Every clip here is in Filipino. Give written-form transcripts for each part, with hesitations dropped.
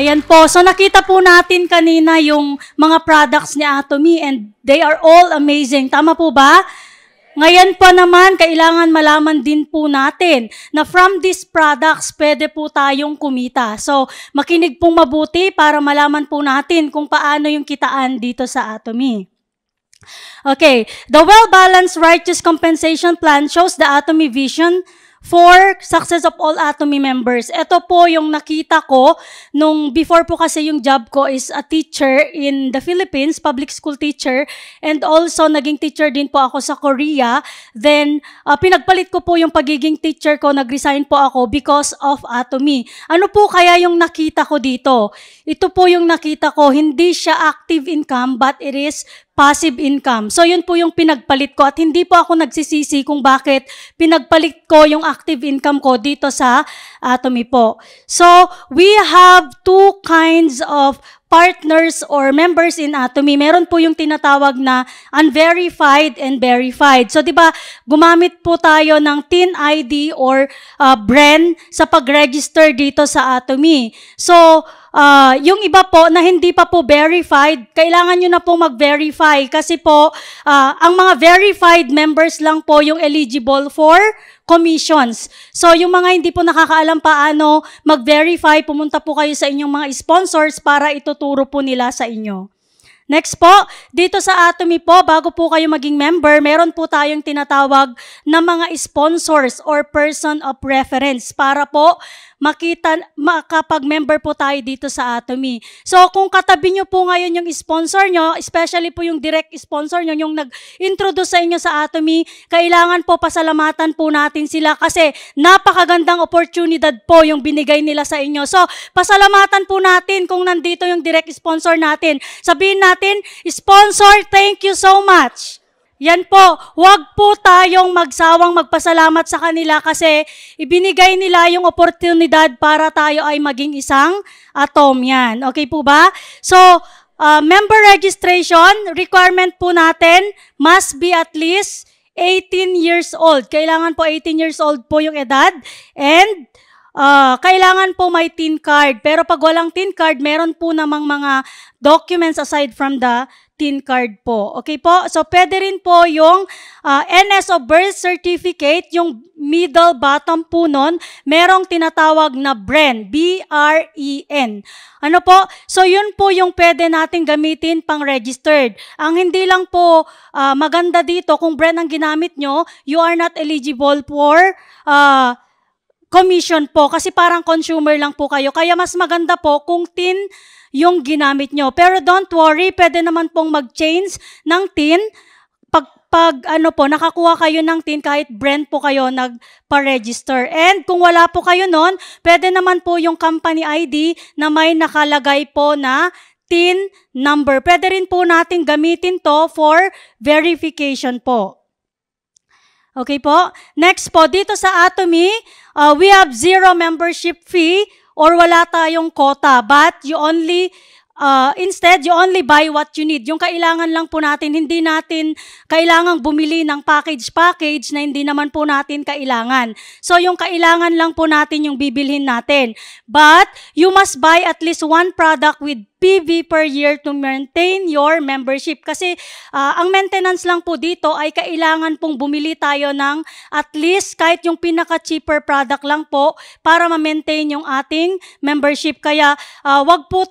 Ayan po. So nakita po natin kanina yung mga products ni Atomy and they are all amazing. Tama po ba? Ngayon pa naman, kailangan malaman din po natin na from these products, pwede po tayong kumita. So, makinig pong mabuti para malaman po natin kung paano yung kitaan dito sa Atomy. Okay, the well-balanced righteous compensation plan shows the Atomy vision for success of all Atomy members. Ito po yung nakita ko nung before po kasi yung job ko is a teacher in the Philippines, public school teacher, and also naging teacher din po ako sa Korea. Then, pinagpalit ko po yung pagiging teacher ko, nag-resign po ako because of Atomy. Ano po kaya yung nakita ko dito? Ito po yung nakita ko, hindi siya active income but it is passive income. So, yun po yung pinagpalit ko at hindi po ako nagsisisi kung bakit pinagpalit ko yung active income ko dito sa Atomy po. So, we have two kinds of partners or members in Atomy. Meron po yung tinatawag na unverified and verified. So, di ba, gumamit po tayo ng TIN ID or BREN sa pag-register dito sa Atomy. So, yung iba po na hindi pa po verified, kailangan nyo na po mag-verify kasi po, ang mga verified members lang po yung eligible for commissions. So, yung mga hindi po nakakaalam paano mag-verify, pumunta po kayo sa inyong mga sponsors para ituturo po nila sa inyo. Next po, dito sa Atomy po, bago po kayo maging member, meron po tayong tinatawag na mga sponsors or person of reference para po makapag-member po tayo dito sa Atomy. So, kung katabi nyo po ngayon yung sponsor nyo, especially po yung direct sponsor nyo, yung nag-introduce sa inyo sa Atomy, kailangan po pasalamatan po natin sila kasi napakagandang oportunidad po yung binigay nila sa inyo. So, pasalamatan po natin kung nandito yung direct sponsor natin. Sabihin natin, sponsor, thank you so much. Yan po, huwag po tayong magsawang magpasalamat sa kanila kasi ibinigay nila yung oportunidad para tayo ay maging isang Atomyan. Okay po ba? So, member registration, requirement po natin must be at least 18 years old. Kailangan po 18 years old po yung edad and kailangan po may TIN card. Pero pag walang TIN card, meron po namang mga documents aside from the TIN card po. Okay po? So, pwede rin po yung NS o birth certificate, yung middle bottom po nun, merong tinatawag na BREN, B-R-E-N. Ano po? So, yun po yung pwede natin gamitin pang registered. Ang hindi lang po maganda dito, kung BREN ang ginamit nyo, you are not eligible for commission po kasi parang consumer lang po kayo. Kaya mas maganda po kung TIN yung ginamit nyo. Pero don't worry, pwede naman pong mag-change ng TIN pag ano po, nakakuha kayo ng TIN kahit brand po kayo nagpa-register. And kung wala po kayo nun, pwede naman po yung company ID na may nakalagay po na TIN number. Pwede rin po natin gamitin to for verification po. Okay po? Next po, dito sa Atomy, we have 0 membership fee or wala tayong quota, but you only, instead, you only buy what you need. Yung kailangan lang po natin, hindi natin kailangang bumili ng package na hindi naman po natin kailangan. So, yung kailangan lang po natin yung bibilhin natin. But, you must buy at least one product with PV per year to maintain your membership. Kasi ang maintenance lang po dito ay kailangan pong bumili tayo ng at least kahit yung pinaka-cheaper product lang po para ma-maintain yung ating membership. Kaya wag po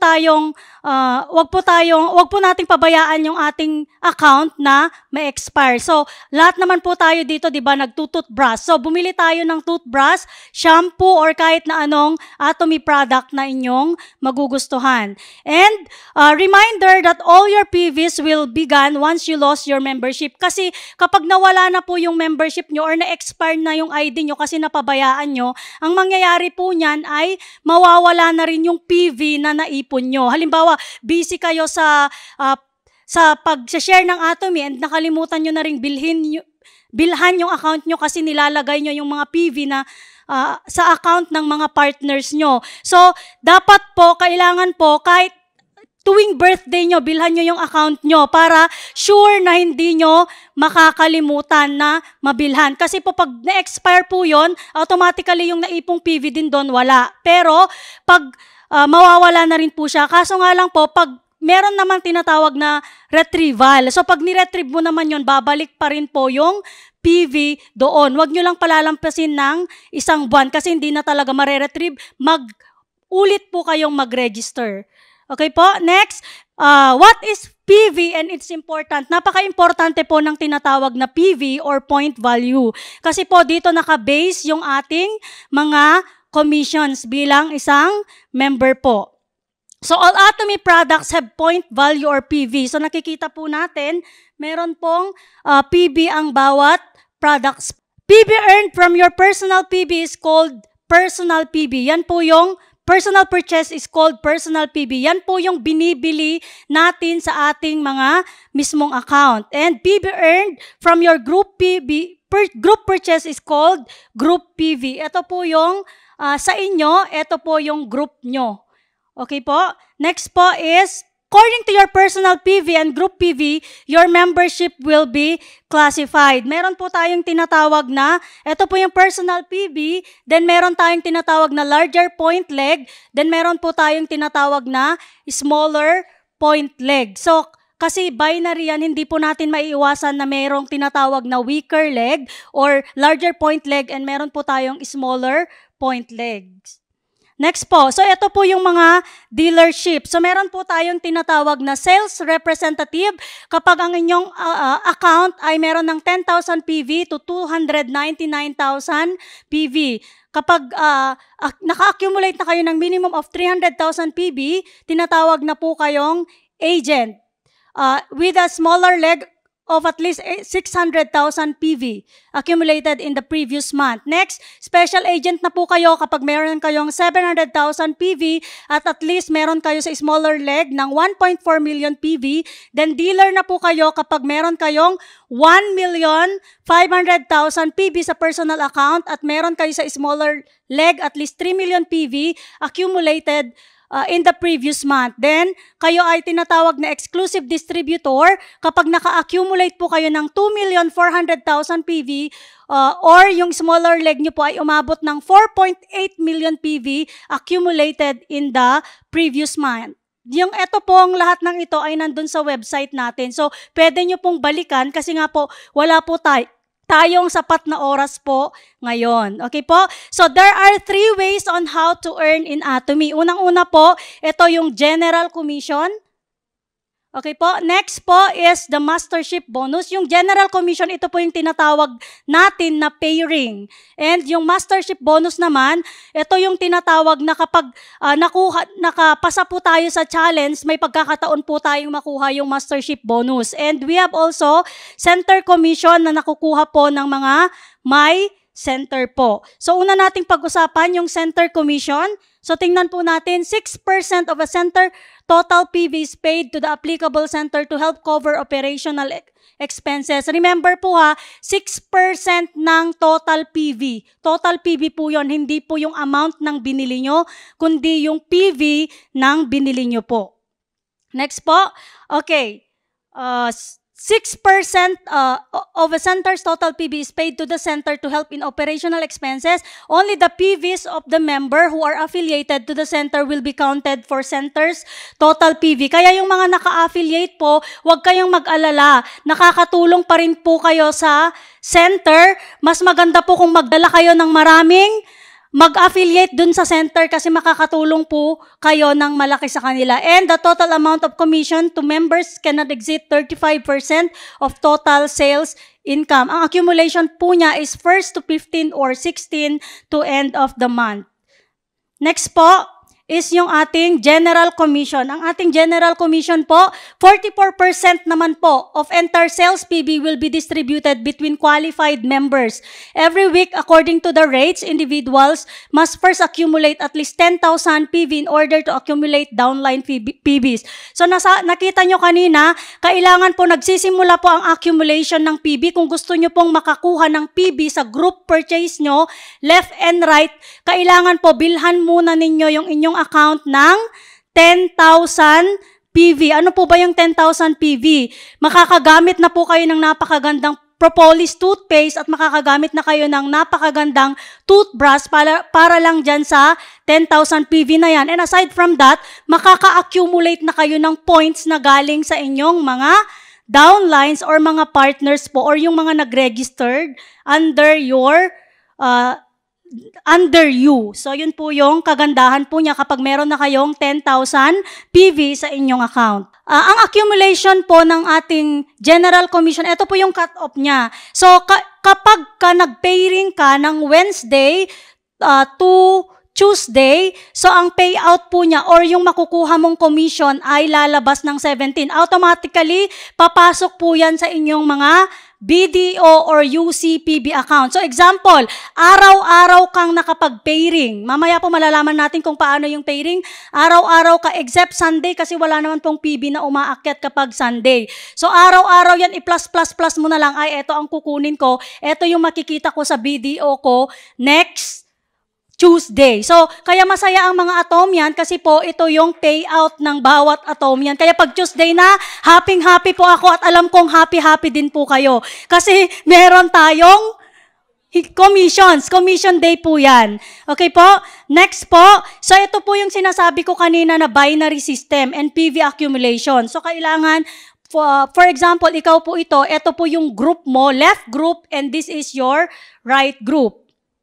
nating pabayaan yung ating account na ma-expire. So, lahat naman po tayo dito, di ba, nagtutoothbrush. So, bumili tayo ng toothbrush, shampoo, or kahit na anong Atomy product na inyong magugustuhan. And reminder that all your PVs will be gone once you lost your membership. Kasi kapag nawala na po yung membership nyo or na-expire na yung ID nyo kasi napabayaan nyo, ang mangyayari po niyan ay mawawala na rin yung PV na naipon nyo. Halimbawa, busy kayo sa pag-share ng Atomy and nakalimutan nyo na rin bilhan yung account nyo kasi nilalagay nyo yung mga PV na sa account ng mga partners nyo. So, dapat po, kailangan po, kahit tuwing birthday nyo, bilhan nyo yung account nyo para sure na hindi nyo makakalimutan na mabilhan. Kasi po pag na-expire po yun, automatically yung naipong PV din doon wala. Pero pag mawawala na rin po siya. Kaso nga lang po, pag meron naman tinatawag na retrieval. So pag ni-retrieve mo naman yun, babalik pa rin po yung PV doon. Huwag nyo lang palalampasin ng isang buwan kasi hindi na talaga mare-retrieve. Ulit po kayong mag-register. Okay po? Next, what is PV and it's important? Napaka-importante po ng tinatawag na PV or point value. Kasi po dito naka-base yung ating mga commissions bilang isang member po. So all Atomy products have point value or PV. So nakikita po natin, meron pong PV ang bawat products. PV earned from your personal PV is called personal PV. Yan po yung personal purchase is called personal PV. Yan po yung binibili natin sa ating mga mismong account. And PV earned from your group PV, group purchase is called group PV. Ito po yung sa inyo, ito po yung group nyo. Okay po? Next po is, according to your personal PV and group PV, your membership will be classified. Meron po tayong tinatawag na, ito po yung personal PV, then meron tayong tinatawag na larger point leg, then meron po tayong tinatawag na smaller point leg. So, kasi binary yan, hindi po natin maiiwasan na merong tinatawag na weaker leg or larger point leg and meron po tayong smaller point legs. Next po, so ito po yung mga dealership. So meron po tayong tinatawag na sales representative kapag ang inyong account ay meron ng 10,000 PV to 299,000 PV. Kapag naka-accumulate na kayo ng minimum of 300,000 PV, tinatawag na po kayong agent with a smaller leg of at least 600,000 PV accumulated in the previous month. Next, special agent na po kayo kapag meron kayong 700,000 PV at least meron kayo sa smaller leg ng 1.4 million PV. Then dealer na po kayo kapag meron kayong 1,500,000 PV sa personal account at meron kayo sa smaller leg at least 3 million PV accumulated in the previous month. Then, kayo ay tinatawag na exclusive distributor kapag naka-accumulate po kayo ng 2,400,000 PV or yung smaller leg nyo po ay umabot ng 4.8 million PV accumulated in the previous month. Yung ito pong lahat ng ito ay nandun sa website natin. So, pwede nyo pong balikan kasi nga po wala po tayong sapat na oras po ngayon. Okay po? So, there are 3 ways on how to earn in Atomy. Unang-una po, ito yung General Commission. Okay po? Next po is the Mastership Bonus. Yung General Commission, ito po yung tinatawag natin na pay ring. And yung Mastership Bonus naman, ito yung tinatawag na kapag nakapasa po tayo sa challenge, may pagkakataon po tayong makuha yung Mastership Bonus. And we have also Center Commission na nakukuha po ng mga may center po. So, una nating pag-usapan yung Center Commission. So, tingnan po natin, 6% of a center total PV is paid to the applicable center to help cover operational expenses. Remember po ha, 6% ng total PV. Total PV po yon, hindi po yung amount ng binili nyo, kundi yung PV ng binili nyo po. Next po, okay. 6% of a center's total PV is paid to the center to help in operational expenses. Only the PVs of the member who are affiliated to the center will be counted for center's total PV. Kaya yung mga naka-affiliate po, huwag kayong mag-alala. Nakakatulong pa rin po kayo sa center. Mas maganda po kung magdala kayo ng maraming mag-affiliate dun sa center kasi makakatulong po kayo ng malaki sa kanila. And the total amount of commission to members cannot exceed 35% of total sales income. Ang accumulation po niya is 1st to 15 or 16 to end of the month. Next po is yung ating General Commission. Ang ating General Commission po, 44% naman po of entire sales PV will be distributed between qualified members. Every week, according to the rates, individuals must first accumulate at least 10,000 PV in order to accumulate downline PVs. So, nakita nyo kanina, kailangan po nagsisimula po ang accumulation ng PV. Kung gusto nyo pong makakuha ng PV sa group purchase nyo, left and right, kailangan po bilhan muna ninyo yung inyong account ng 10,000 PV. Ano po ba yung 10,000 PV? Makakagamit na po kayo ng napakagandang propolis toothpaste at makakagamit na kayo ng napakagandang toothbrush para lang dyan sa 10,000 PV na yan. And aside from that, makaka-accumulate na kayo ng points na galing sa inyong mga downlines or mga partners po or yung mga nag-registered under you. So, yun po yung kagandahan po niya kapag meron na kayong 10,000 PV sa inyong account. Ang accumulation po ng ating General Commission, ito po yung cut-off niya. So, kapag nag-paying ka ng Wednesday to Tuesday, so ang payout po niya or yung makukuha mong commission ay lalabas ng 17. Automatically, papasok po yan sa inyong mga BDO or UCPB account. So example, araw-araw kang nakapag-paying. Mamaya po malalaman natin kung paano yung paying. Araw-araw ka except Sunday kasi wala naman pong PB na umaakyat kapag Sunday. So araw-araw yan i-plus mo na lang. Ay, eto ang kukunin ko. Eto yung makikita ko sa BDO ko next Tuesday. So, kaya masaya ang mga Atomian kasi po ito yung payout ng bawat Atomian. Kaya pag Tuesday na, happy po ako at alam kong happy din po kayo. Kasi meron tayong commission day po yan. Okay po? Next po, so ito po yung sinasabi ko kanina na binary system and PV accumulation. So, kailangan for example, ikaw po ito po yung group mo, left group, and this is your right group.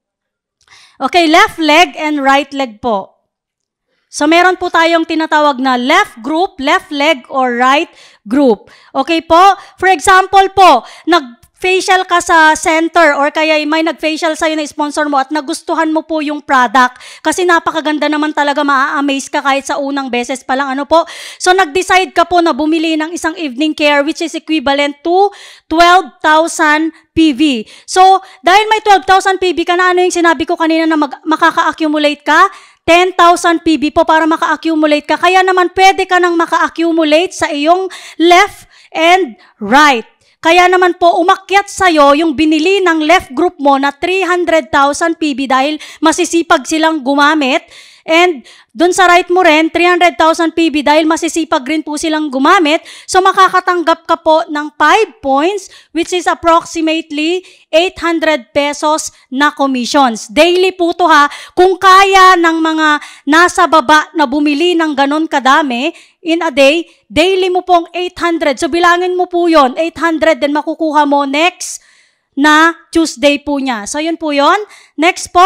Okay, left leg and right leg po. So, meron po tayong tinatawag na left group, left leg, or right group. Okay po? For example po, nag-facial ka sa center or kaya may nag-facial sa'yo na sponsor mo at nagustuhan mo po yung product kasi napakaganda naman talaga, maa-amaze ka kahit sa unang beses pa lang. Ano po? So, nag-decide ka po na bumili ng isang evening care which is equivalent to 12,000 PV. So, dahil may 12,000 PV ka na, ano yung sinabi ko kanina na makaka-accumulate ka? 10,000 PV po para maka-accumulate ka. Kaya naman pwede ka nang maka-accumulate sa iyong left and right. Kaya naman po umakyat sa'yo yung binili ng left group mo na 300,000 PV dahil masisipag silang gumamit. And dun sa right mo rin, 300,000 PV dahil masisipag rin po silang gumamit. So makakatanggap ka po ng 5 points which is approximately 800 pesos na commissions. Daily po to ha. Kung kaya ng mga nasa baba na bumili ng ganon kadami in a day, daily mo pong 800. So bilangin mo po yon 800 then makukuha mo next na Tuesday po niya. So yun po yon. Next po.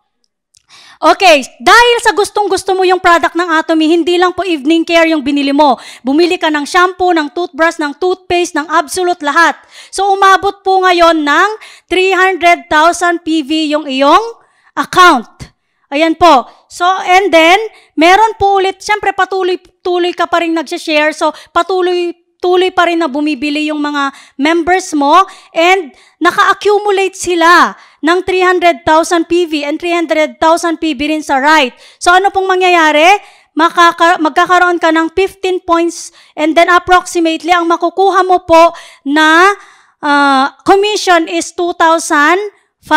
Okay, dahil sa gustong-gusto mo yung product ng Atomy, hindi lang po evening care yung binili mo. Bumili ka ng shampoo, ng toothbrush, ng toothpaste, ng absolute lahat. So, umabot po ngayon ng 300,000 PV yung iyong account. Ayan po. So, and then, meron po ulit, siyempre patuloy ka pa rin nag-share. So, patuloy pa rin na bumibili yung mga members mo and naka-accumulate sila ng 300,000 PV and 300,000 PV rin sa right. So ano pong mangyayari? Magkakaroon ka ng 15 points and then approximately ang makukuha mo po na commission is 2,500.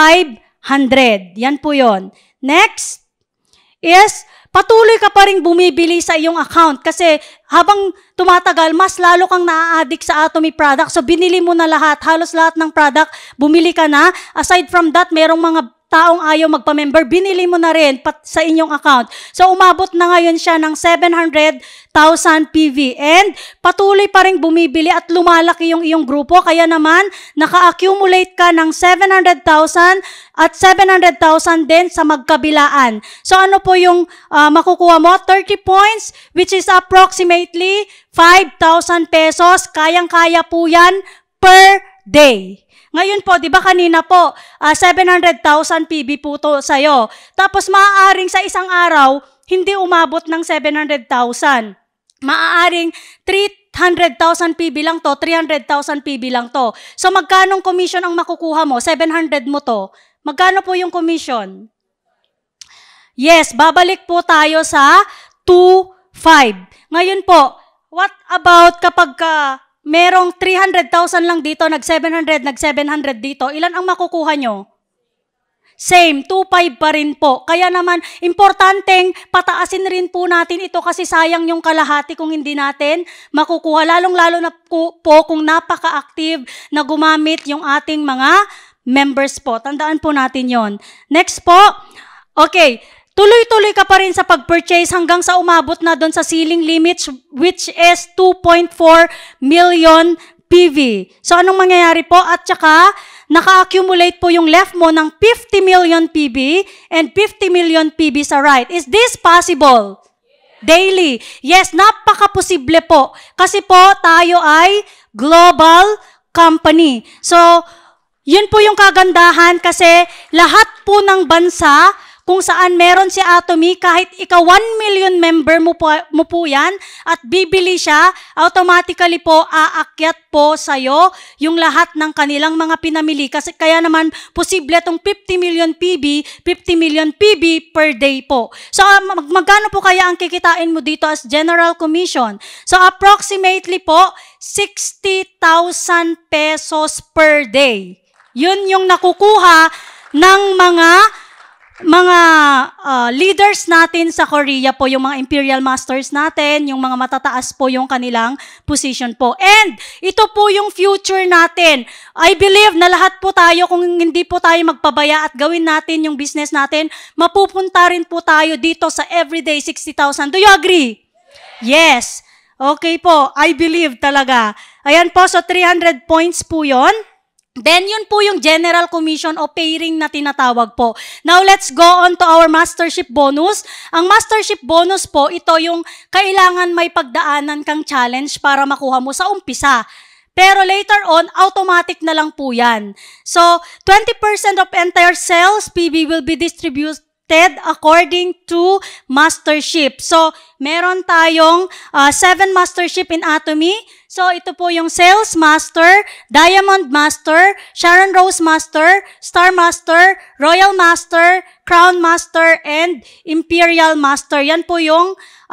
Yan po yon. Next is patuloy ka pa rin bumibili sa iyong account kasi habang tumatagal, mas lalo kang naa-addict sa Atomy product. So, binili mo na lahat, halos lahat ng product, bumili ka na. Aside from that, merong mga taong ayaw magpa-member, binili mo na rin sa inyong account. So, umabot na ngayon siya ng 700,000 PV. And patuloy pa rin bumibili at lumalaki yung iyong grupo. Kaya naman, naka-accumulate ka ng 700,000 at 700,000 din sa magkabilaan. So, ano po yung makukuha mo? 30 points, which is approximately 5,000 pesos. Kayang-kaya po yan per day. Ngayon po, di ba kanina po, 700,000 PB po to sa'yo. Tapos maaaring sa isang araw, hindi umabot ng 700,000. Maaaring 300,000 PB lang to, 300,000 PB lang to. So magkanong commission ang makukuha mo? 700 mo to. Magkano po yung commission? Yes, babalik po tayo sa 2,500. Ngayon po, what about kapag merong 300,000 lang dito, nag-700 dito, ilan ang makukuha nyo? Same, 2.5 pa rin po. Kaya naman, importanteng pataasin rin po natin ito kasi sayang yung kalahati kung hindi natin makukuha. Lalong-lalo na po kung napaka-active na gumamit yung ating mga members po. Tandaan po natin yon. Next po. Okay. Tuloy-tuloy ka pa rin sa pag-purchase hanggang sa umabot na doon sa ceiling limit which is 2.4 million PV. So, anong mangyayari po? At saka, naka-accumulate po yung left mo ng 50 million PV and 50 million PV sa right. Is this possible? Daily. Yes, napaka-posible po. Kasi po, tayo ay global company. So, yun po yung kagandahan kasi lahat po ng bansa kung saan meron si Atomy, kahit ikaw 1 million member mo po yan at bibili siya, automatically po aakyat po sa'yo yung lahat ng kanilang mga pinamili. Kasi kaya naman posible itong 50 million PB per day po. So magkano po kaya ang kikitain mo dito as General Commission? So approximately po 60,000 pesos per day. Yun yung nakukuha ng mga leaders natin sa Korea po, yung mga imperial masters natin, yung mga matataas po yung kanilang position po. And ito po yung future natin. I believe na lahat po tayo, kung hindi po tayo magpabaya at gawin natin yung business natin, mapupunta rin po tayo dito sa everyday 60,000. Do you agree? Yes. Okay po, I believe talaga. Ayan po, so 300 points po yon. Then, yun po yung General Commission o pairing na tinatawag po. Now, let's go on to our mastership bonus. Ang mastership bonus po, ito yung kailangan may pagdaanan kang challenge para makuha mo sa umpisa. Pero later on, automatic na lang po yan. So, 20% of entire sales PV will be distributed according to mastership. So, meron tayong 7 mastership in Atomy. So, ito po yung Sales Master, Diamond Master, Sharon Rose Master, Star Master, Royal Master, Crown Master, and Imperial Master. Yan po yung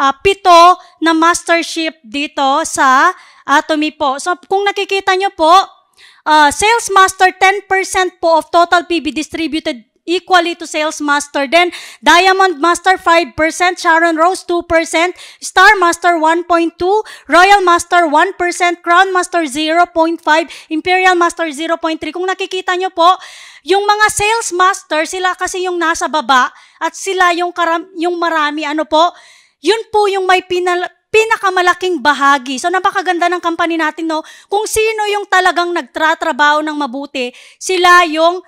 7 na mastership dito sa Atomy po. So, kung nakikita nyo po, Sales Master, 10% po of total PB distributed equally to Sales Master. Then, Diamond Master 5%, Sharon Rose 2%, Star Master 1.2%, Royal Master 1%, Crown Master 0.5%, Imperial Master 0.3%. Kung nakikita nyo po, yung mga Sales Master, sila kasi yung nasa baba at sila yung marami, yun po yung may pinakamalaking bahagi. So, napakaganda ng company natin, no? Kung sino yung talagang nagtratrabaho ng mabuti, sila yung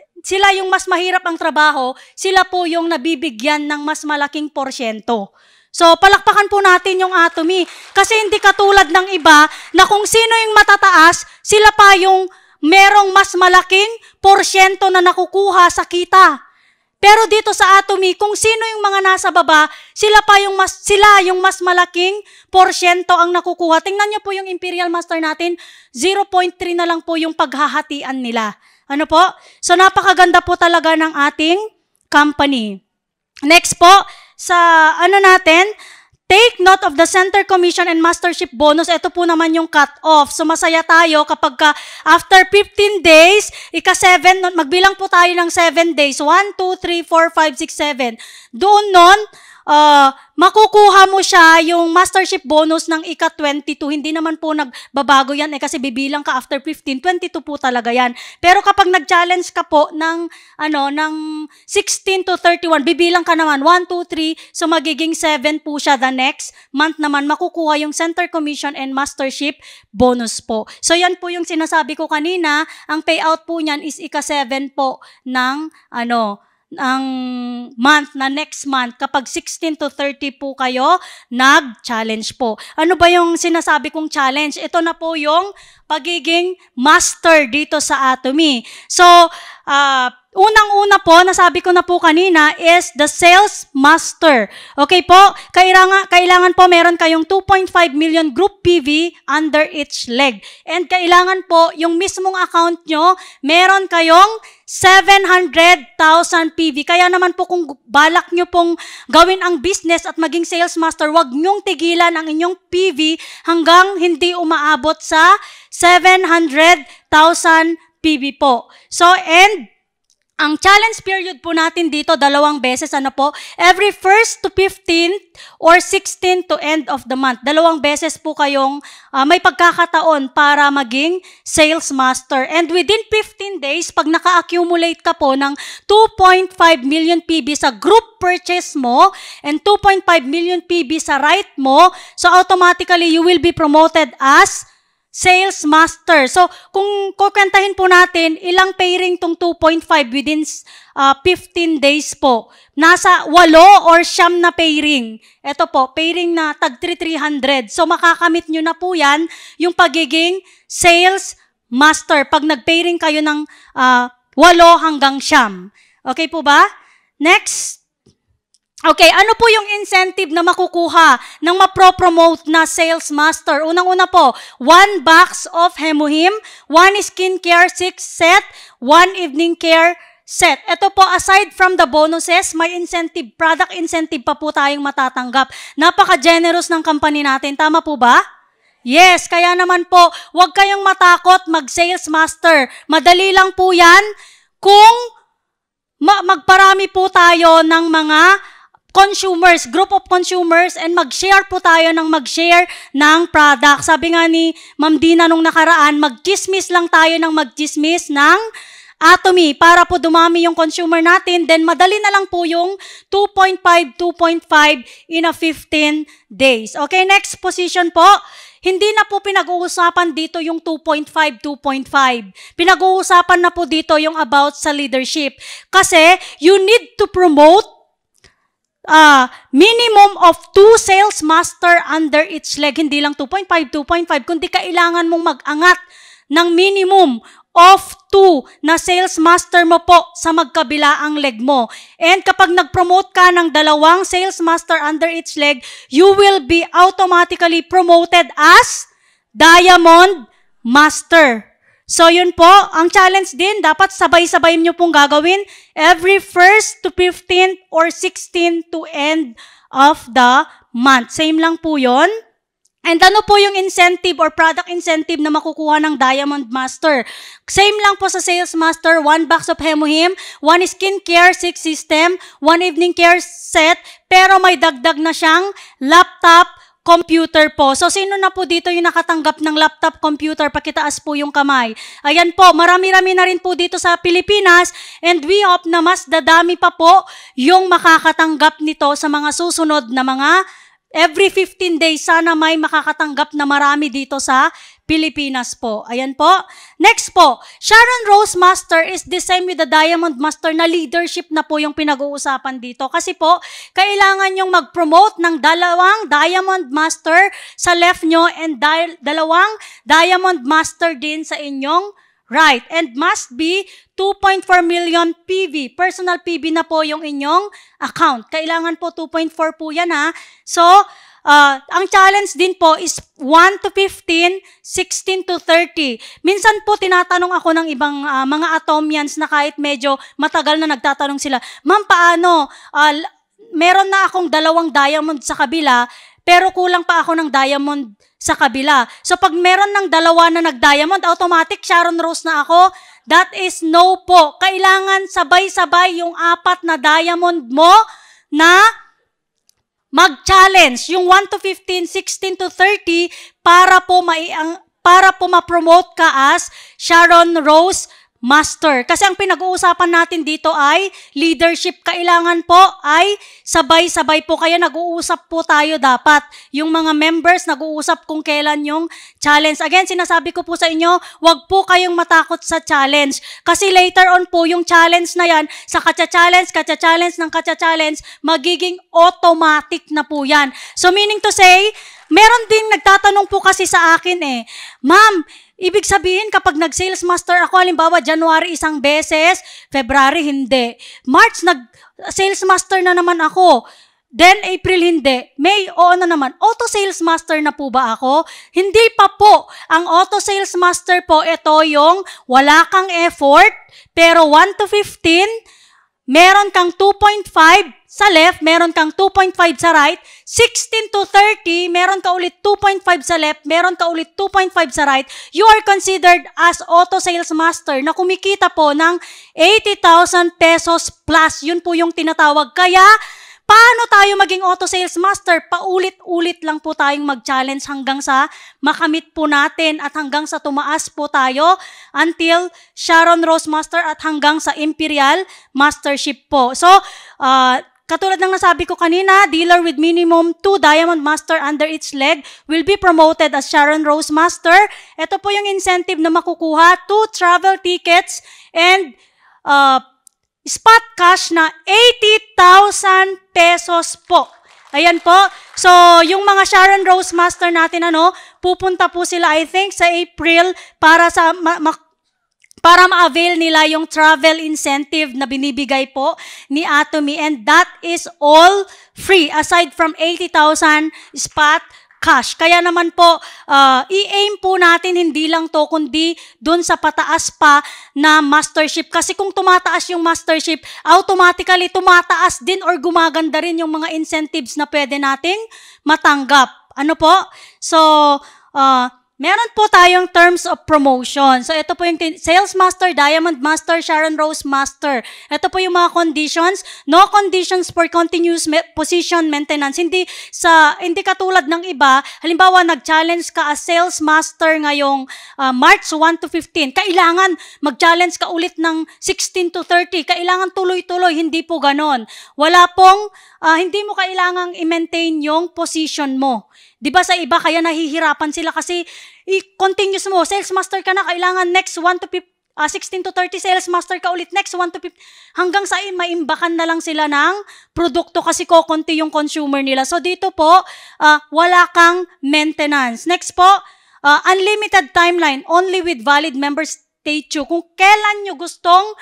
mas mahirap ang trabaho, sila po yung nabibigyan ng mas malaking porsyento. So, palakpakan po natin yung Atomy. Kasi hindi katulad ng iba na kung sino yung matataas, sila pa yung merong mas malaking porsyento na nakukuha sa kita. Pero dito sa Atomy, kung sino yung mga nasa baba, sila yung mas malaking porsyento ang nakukuha. Tingnan niyo po yung Imperial Master natin, 0.3 na lang po yung paghahatian nila. Ano po? So, napakaganda po talaga ng ating company. Next po, sa natin, take note of the Center Commission and Mastership Bonus. Ito po naman yung cut-off. So, masaya tayo kapag after 15 days, ika-7, magbilang po tayo ng 7 days. 1, 2, 3, 4, 5, 6, 7. Doon nun, makukuha mo siya yung mastership bonus ng ika-22. Hindi naman po nagbabago yan kasi bibilang ka after 15. 22 po talaga yan. Pero kapag nag-challenge ka po ng 16 to 31, bibilang ka naman 1, 2, 3, so magiging 7 po siya. The next month naman makukuha yung Center Commission and Mastership bonus po. So yan po yung sinasabi ko kanina, ang payout po niyan is ika-7 po ng ang month na next month, kapag 16 to 30 po kayo, nag-challenge po. Ano ba yung sinasabi kong challenge? Ito na po yung pagiging master dito sa Atomy. So, unang-una po, nasabi ko na po kanina, is the sales master. Okay po? Kailangan po meron kayong 2.5 million group PV under each leg. And kailangan po, yung mismong account nyo, meron kayong 700,000 PV. Kaya naman po kung balak nyo pong gawin ang business at maging sales master, wag nyong tigilan ang inyong PV hanggang hindi umaabot sa 700,000 PV po. So, and Ang challenge period po natin dito, 2 beses, ano po? Every 1st to 15th or 16th to end of the month. 2 beses po kayong may pagkakataon para maging sales master. And within 15 days, pag naka-accumulate ka po ng 2.5 million PB sa group purchase mo and 2.5 million PB sa right mo, so automatically you will be promoted as sales master. So, kung kukwentahin po natin, ilang pairing tong 2.5 within 15 days po? Nasa 8 or 9 na pairing. Ito po, pairing na tag 300. So, makakamit nyo na po yan, yung pagiging sales master. Pag nag-pairing kayo ng 8 hanggang 9. Okay po ba? Next. Okay, ano po yung incentive na makukuha ng mapro-promote na sales master? Unang-una po, 1 box of Hemuhim, 1 skincare 6 set, 1 evening care set. Ito po, aside from the bonuses, may incentive, product incentive pa po tayong matatanggap. Napaka-generous ng company natin. Tama po ba? Yes, kaya naman po, huwag kayong matakot mag-sales master. Madali lang po yan kung magparami po tayo ng mga consumers, group of consumers, and mag-share po tayo ng mag-share ng product. Sabi nga ni Ma'am Dina nung nakaraan, mag-chismis lang tayo ng mag-chismis ng Atomy para po dumami yung consumer natin, then madali na lang po yung 2.5 in a 15 days. Okay, next position po. Hindi na po pinag-uusapan dito yung 2.5. Pinag-uusapan na po dito yung about sa leadership. Kasi you need to promote minimum of 2 sales master under each leg. Hindi lang 2.5, kundi kailangan mong mag-angat ng minimum of 2 na sales master mo po sa magkabilaang leg mo. And kapag nag-promote ka ng 2 sales master under each leg, you will be automatically promoted as Diamond Master. So yun po, ang challenge din, dapat sabay-sabay nyo pong gagawin every 1st to 15th or 16th to end of the month. Same lang po yun. And ano po yung incentive or product incentive na makukuha ng Diamond Master? Same lang po sa Sales Master, 1 box of Hemuhim, 1 skincare 6 system, 1 evening care set, pero may dagdag na siyang laptop computer po. So, sino na po dito yung nakatanggap ng laptop computer? Pakitaas po yung kamay. Ayan po, marami-rami na rin po dito sa Pilipinas and we hope na mas dadami pa po yung makakatanggap nito sa mga susunod na mga every 15 days. Sana may makakatanggap na marami dito sa Pilipinas po. Ayan po. Next po, Sharon Rose Master is the same with the Diamond Master na leadership na po yung pinag-uusapan dito. Kasi po, kailangan yung mag-promote ng 2 Diamond Master sa left nyo and 2 Diamond Master din sa inyong right. And must be 2.4 million PV. Personal PV na po yung inyong account. Kailangan po 2.4 po yan ha. So, ang challenge din po is 1 to 15, 16 to 30. Minsan po tinatanong ako ng ibang mga Atomians na kahit medyo matagal na nagtatanong sila, Ma'am, paano? Meron na akong 2 diamond sa kabila, pero kulang pa ako ng diamond sa kabila. So pag meron ng 2 na nag-diamond, automatic Sharon Rose na ako. That is no po. Kailangan sabay-sabay yung 4 na diamond mo na mag-challenge, yung 1 to 15, 16 to 30, para po ma-promote ka as Sharon Rose Master. Kasi ang pinag-uusapan natin dito ay leadership. Kailangan po ay sabay-sabay po. Kaya nag-uusap po tayo dapat. Yung mga members, nag-uusap kung kailan yung challenge. Again, sinasabi ko po sa inyo, wag po kayong matakot sa challenge. Kasi later on po, yung challenge na yan, sa katsa-challenge, magiging automatic na po yan. So meaning to say, meron din nagtatanong po kasi sa akin Ma'am, ibig sabihin, kapag nag-sales master ako, halimbawa, January 1 beses, February hindi. March, nag-sales master na naman ako. Then, April hindi. May, oo na naman. Auto sales master na po ba ako? Hindi pa po. Ang auto sales master po, ito yung wala kang effort, pero 1 to 15, meron kang 2.5 sa left, meron kang 2.5 sa right, 16 to 30, meron ka ulit 2.5 sa left, meron ka ulit 2.5 sa right, you are considered as auto sales master na kumikita po ng 80,000 pesos plus. Yun po yung tinatawag. Kaya, paano tayo maging auto sales master? Paulit-ulit lang po tayong mag-challenge hanggang sa makamit po natin at hanggang sa tumaas po tayo until Sharon Rose Master at hanggang sa Imperial Mastership po. So, katulad ng nasabi ko kanina, dealer with minimum 2 Diamond Master under its leg will be promoted as Sharon Rose Master. Ito po yung incentive na makukuha, 2 travel tickets and spot cash na 80,000 pesos po. Ayan po. So, yung mga Sharon Rose Master natin, pupunta po sila, I think, sa April para ma-avail nila yung travel incentive na binibigay po ni Atomy. And that is all free, aside from 80,000 spot cash. Kaya naman po, i-aim po natin hindi lang to, kundi dun sa pataas pa na mastership. Kasi kung tumataas yung mastership, automatically tumataas din or gumaganda rin yung mga incentives na pwede nating matanggap. Ano po? So, meron po tayong terms of promotion. So, ito po yung Sales Master, Diamond Master, Sharon Rose Master. Ito po yung mga conditions. No conditions for continuous position maintenance. Hindi katulad ng iba. Halimbawa, nag-challenge ka as Sales Master ngayong March 1 to 15. Kailangan mag-challenge ka ulit ng 16 to 30. Kailangan tuloy-tuloy. Hindi po ganon. Wala pong, hindi mo kailangang i-maintain yung position mo. Diba sa iba kaya nahihirapan sila kasi i-continuous mo, sales master ka na, kailangan next 1 to 16 to 30 sales master ka ulit, next 1 to 50, hanggang sa maimbakan na lang sila ng produkto kasi kokonti yung consumer nila. So dito po, wala kang maintenance. Next po, unlimited timeline, only with valid member statute. Kung kailan nyo gustong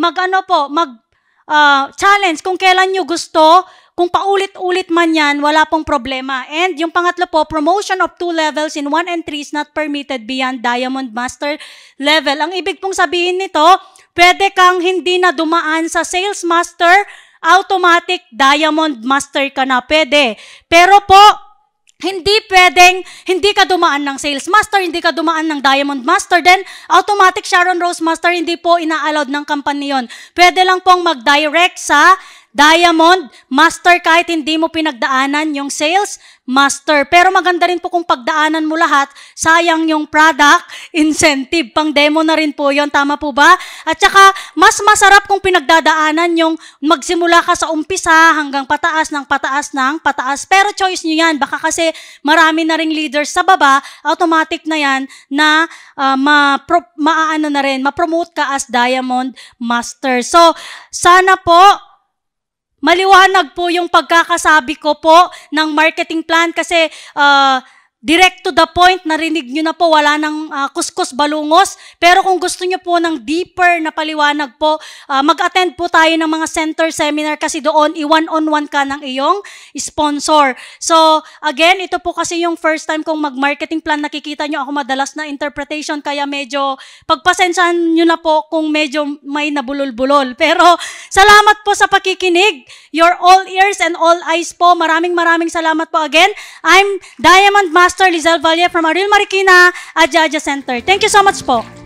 challenge, kung kailan nyo gusto, kung paulit-ulit man yan, wala pong problema. And yung pangatlo po, promotion of 2 levels in 1 and 3 is not permitted beyond Diamond Master level. Ang ibig pong sabihin nito, pwede kang hindi na dumaan sa Sales Master, automatic Diamond Master ka na. Pwede. Pero po, hindi pwedeng, hindi ka dumaan ng Sales Master, hindi ka dumaan ng Diamond Master, then automatic Sharon Rose Master, hindi po ina-allowed ng company yun. Pwede lang pong mag-direct sa Diamond Master kahit hindi mo pinagdaanan yung Sales Master. Pero maganda rin po kung pagdaanan mo lahat, sayang yung product incentive. Pang demo na rin po yun. Tama po ba? At saka, mas masarap kung pinagdadaanan yung magsimula ka sa umpisa hanggang pataas ng pataas ng pataas. Pero choice nyo yan. Baka kasi marami na ring leaders sa baba, automatic na yan na ma-promote ka as Diamond Master. So, sana po, maliwanag po yung pagkakasabi ko po ng marketing plan kasi direct to the point, narinig nyo na po, wala nang kuskus balungos. Pero kung gusto nyo po ng deeper na paliwanag po, mag-attend po tayo ng mga center seminar kasi doon, i-one-on-one ka ng iyong sponsor. So, again, ito po kasi yung first time kong mag-marketing plan. Nakikita nyo ako madalas na interpretation, kaya medyo pagpasensyahan nyo na po kung medyo may nabulol-bulol. Pero, salamat po sa pakikinig. You're all ears and all eyes po. Maraming salamat po again. I'm Diamond Master Liezl Valle from Ariel Marikina, Adja Center. Thank you so much po.